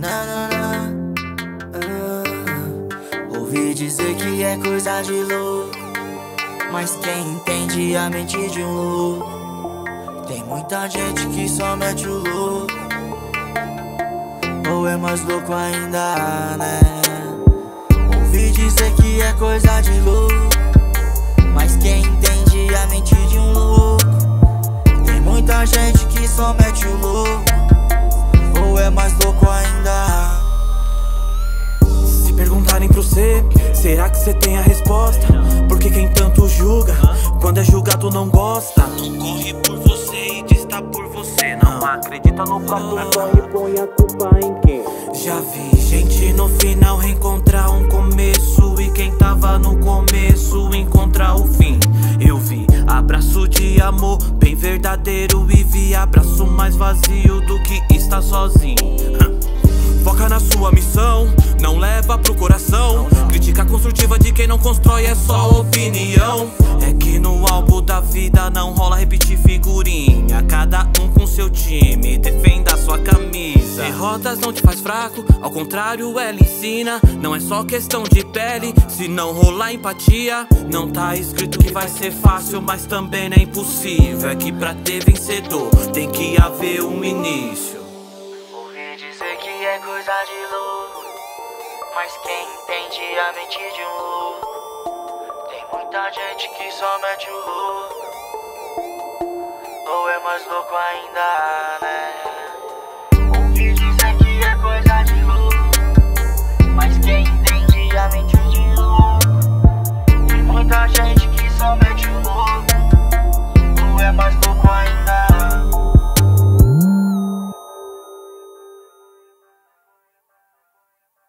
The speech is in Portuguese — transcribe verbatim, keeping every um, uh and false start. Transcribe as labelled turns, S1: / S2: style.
S1: Na, na, na. Ah. Ouvi dizer que é coisa de louco, mas quem entende a mente de um louco? Tem muita gente que só mete o louco, ou é mais louco ainda, né? Ouvi dizer que é coisa de louco, mas quem entende a mente de um louco? Tem muita gente que só mete o louco, ou é mais louco ainda.
S2: Se perguntarem pro cê, será que cê tem a resposta? Porque quem tanto julga, quando é julgado não gosta. Não corre por você e diz tá por você. Não acredita no próprio sonho e põe a culpa em quem? Já vi gente no final reencontrar um começo, e quem tava no começo encontrar o fim. Eu vi abraço de amor bem verdadeiro, e vi abraço mais vazio do que estar sozinho. Foca na sua missão, não leva pro coração. Crítica construtiva de quem não constrói é só opinião. É que no álbum da vida não rola repetir figurinha, cada um com seu time, defenda a sua camisa. Derrotas não te faz fraco, ao contrário ela ensina. Não é só questão de pele, se não rolar empatia. Não tá escrito que vai ser fácil, mas também não é impossível. É que pra ter vencedor tem que haver um início.
S1: É coisa de louco, mas quem entende a mente de um louco? Tem muita gente que só mete o louco, ou é mais louco ainda, né? Ouvi dizer que é coisa de louco, mas quem entende a mente de um louco? Tem muita gente que só mete o louco,